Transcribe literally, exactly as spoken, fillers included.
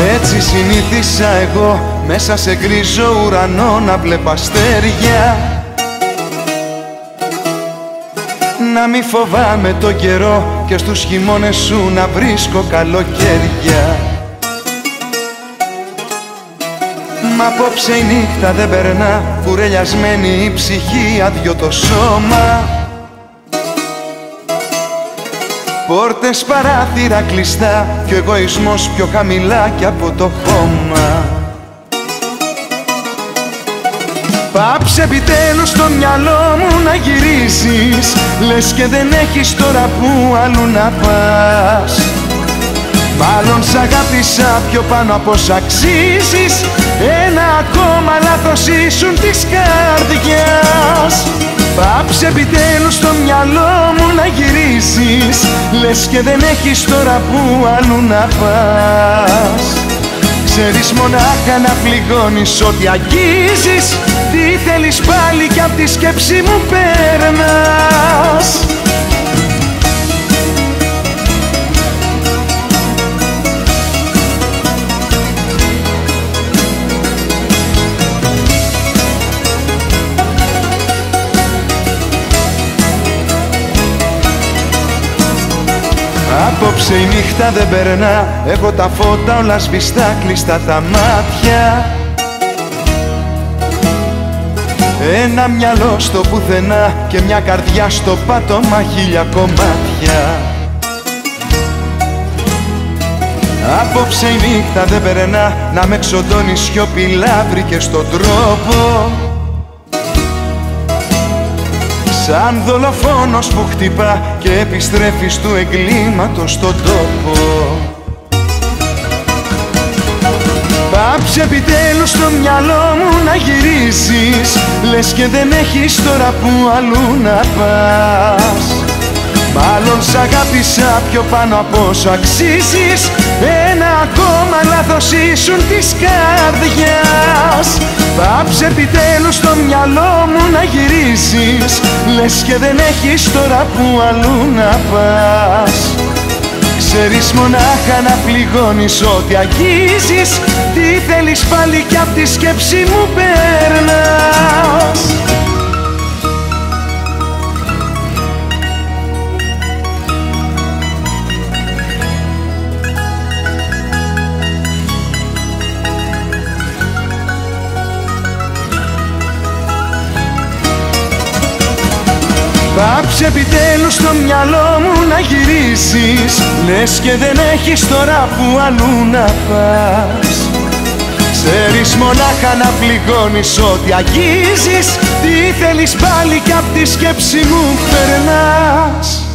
Έτσι συνήθισα εγώ μέσα σε γκρίζο ουρανό να βλέπω αστέρια, να μη φοβάμαι το καιρό και στους χειμώνες σου να βρίσκω καλοκαίρια. Μα απόψε η νύχτα δεν περνά, κουρελιασμένη η ψυχή, άδειο το σώμα. Πόρτες παράθυρα κλειστά κι ο εγωισμός πιο χαμηλά κι από το χώμα. Πάψε επιτέλους στο μυαλό μου να γυρίσεις, λες και δεν έχεις τώρα που αλλού να πας. Μάλλον σ' αγάπησα πιο πάνω από σ' αξίζεις, ένα ακόμα λάθος ήσουν της καρδιάς. Πάψε επιτέλους στο μυαλό μου να γυρίσεις, λες και δεν έχεις τώρα που αλλού να πας. Ξέρεις μονάχα να πληγώνεις ό,τι αγγίζεις, τι θέλεις πάλι κι απ' τη σκέψη μου περνάς. Απόψε η νύχτα δεν περνά, έχω τα φώτα όλα σβηστά, κλειστά τα μάτια. Ένα μυαλό στο πουθενά και μια καρδιά στο πάτωμα, χίλια κομμάτια. Απόψε η νύχτα δεν περνά, να με ξοντώνει σιωπηλά, βρήκες τον τρόπο. Σαν δολοφόνος που χτυπά και επιστρέφεις του εγκλήματος στον τόπο. Πάψε επιτέλους στο μυαλό μου να γυρίσεις, λες και δεν έχεις τώρα που αλλού να πας. Μάλλον σ' αγάπησα πιο πάνω από όσο αξίζεις, ένα ακόμα λάθος ήσουν της καρδιάς. Πάψε επιτέλους στο μυαλό μου να γυρίσεις, λες και δεν έχεις τώρα που αλλού να πας. Ξέρεις μονάχα να πληγώνεις ό,τι αγγίζεις, τι θέλεις πάλι κι απ' τη σκέψη μου περνάς. Πάψε επιτέλους στο μυαλό μου να γυρίσεις, λες και δεν έχεις τώρα που αλλού να πας. Ξέρεις μονάχα να πληγώνεις ό,τι αγγίζεις, τι θέλεις πάλι κι απ' τη σκέψη μου περνάς.